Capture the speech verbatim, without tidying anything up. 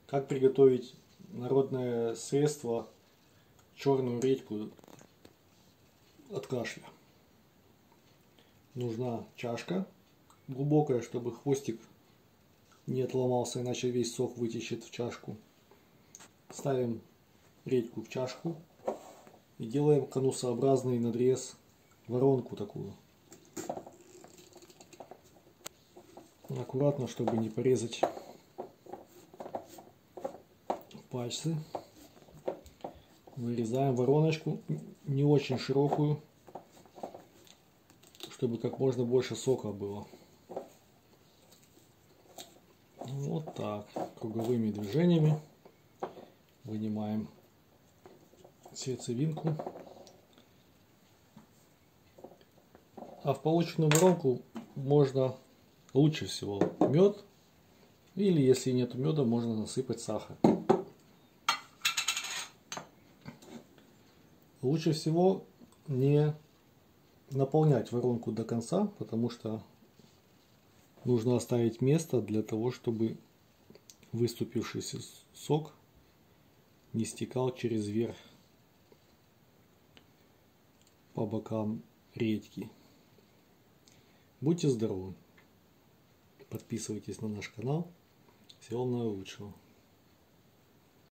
Как приготовить народное средство черную редьку от кашля? Нужна чашка глубокая, чтобы хвостик не отломался, иначе весь сок вытечет в чашку. Ставим редьку в чашку и делаем конусообразный надрез, воронку такую. Аккуратно, чтобы не порезать пальцы. Вырезаем вороночку, не очень широкую, чтобы как можно больше сока было. Вот так, круговыми движениями вынимаем сердцевинку. А в полученную воронку можно лучше всего мед, или если нет меда, можно насыпать сахар. Лучше всего не наполнять воронку до конца, потому что нужно оставить место для того, чтобы выступившийся сок не стекал через верх по бокам редьки. Будьте здоровы! Подписывайтесь на наш канал. Всего наилучшего!